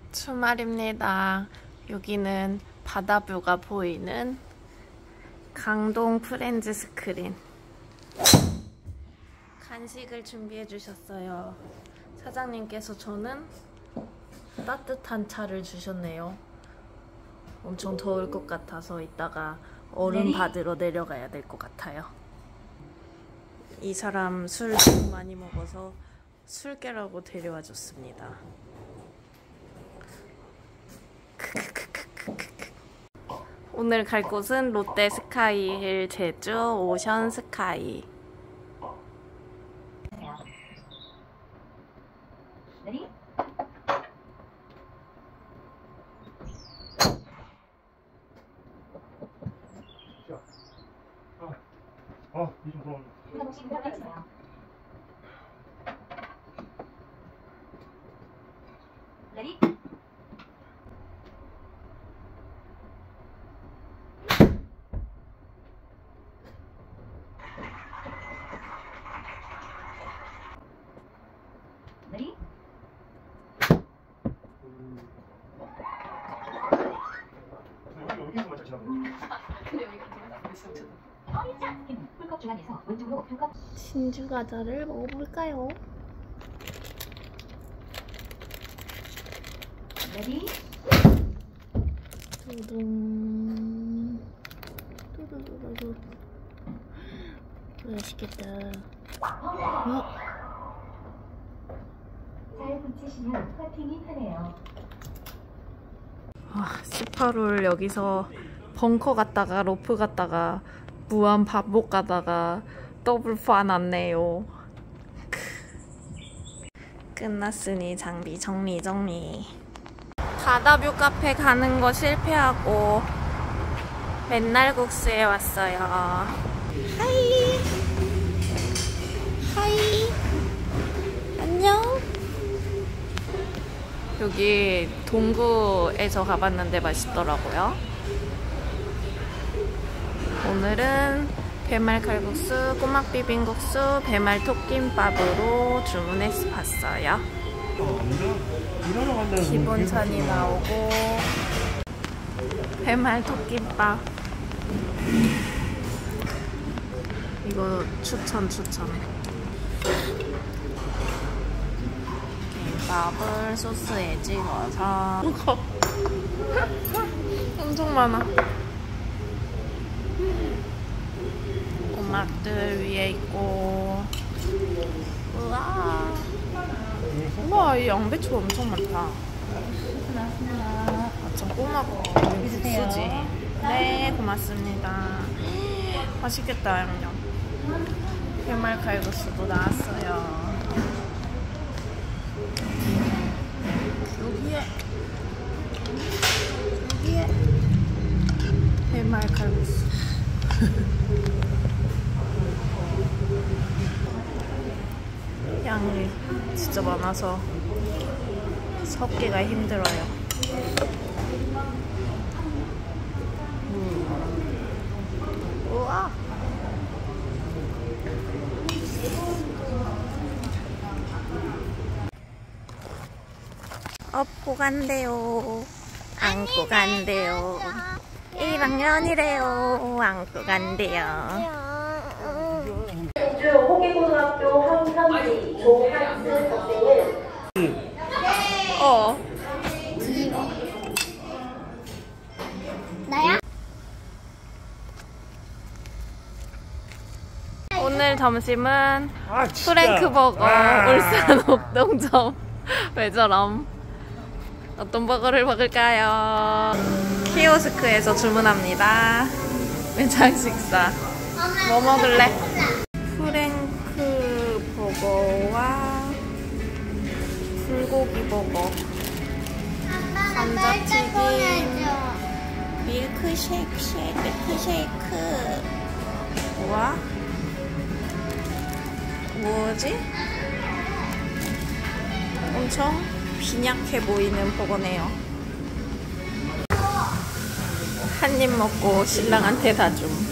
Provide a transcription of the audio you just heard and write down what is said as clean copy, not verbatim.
주말입니다. 여기는 바다뷰가 보이는 강동 프렌즈 스크린. 간식을 준비해 주셨어요. 사장님께서 저는 따뜻한 차를 주셨네요. 엄청 더울 것 같아서 이따가 얼음 받으러 내려가야 될 것 같아요. 이 사람 술 너무 많이 먹어서 술깨라고 데려와 줬습니다. 오늘 갈 곳은 롯데 스카이힐 제주 오션 스카이. 레디? 레디? 여기서만 잘 지나가요. 근데 여기가 풀컵 주간에서 왼쪽으로 풀컵. 진주 과자를 먹어볼까요? 레디? 두둥. 두두두두두. 맛있겠다. 잘 붙이시면 커팅이 편해요. 스파롤 여기서 벙커 갔다가 로프 갔다가 무한 반복 가다가 더블파 났네요. 끝났으니 장비 정리. 바다뷰 카페 가는 거 실패하고 맨날 국수에 왔어요. 하이 안녕. 여기 동구에서 가봤는데 맛있더라고요. 오늘은 배말 칼국수, 꼬막 비빔국수, 배말 톡김밥으로 주문해서 봤어요. 기본천이 나오고 배말 톡김밥. 이거 추천. 김밥을 소스에 찍어서 엄청 많아. 꼬막들 위에 있고. 우와, 이 양배추 엄청 많다. 참 꼬막 국수지. 네, 고맙습니다. 맛있겠다, 양념. 배말 칼국수도 나왔어요. 여기에 배말 칼국수. 양이 진짜 많아서 섞기가 힘들어요. 우와. 업고 간대요. 안고 간대요. 1학년이래요. 안고 간대요. 제주 호기고등학교 황현지 조한스 학생은 나야? 오늘 점심은 프랭크버거 울산 옥동점. 왜 저럼? 어떤 버거를 먹을까요? 키오스크에서 주문합니다. 매장 식사. 뭐 먹을래? 프랭크 버거와 불고기 버거, 감자튀김, 밀크쉐이크. 우와. 뭐지? 엄청 빈약해 보이는 버거네요. 한 입 먹고 신랑한테 다 줌.